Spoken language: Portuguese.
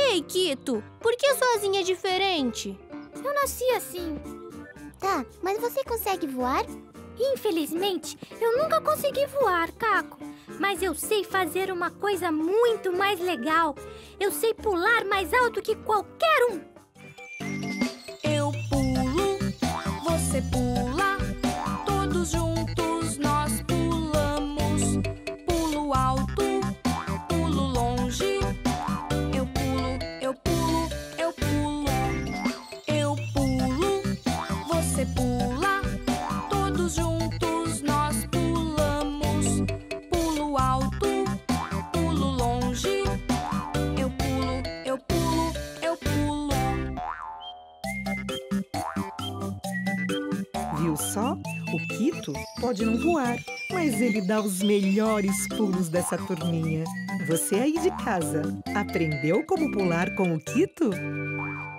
Ei, Quito, por que sua asinha é diferente? Eu nasci assim. Tá, mas você consegue voar? Infelizmente, eu nunca consegui voar, Caco. Mas eu sei fazer uma coisa muito mais legal. Eu sei pular mais alto que qualquer um. Eu pulo, você pula, todos juntos nós pulamos. Pulo alto, pulo longe. Eu pulo, eu pulo, eu pulo. Eu pulo, você pula, todos juntos nós pulamos. Pulo alto, pulo longe. Eu pulo, eu pulo, eu pulo. Viu só? O Quito pode não voar, mas ele dá os melhores pulos dessa turminha. Você aí de casa, aprendeu como pular com o Quito?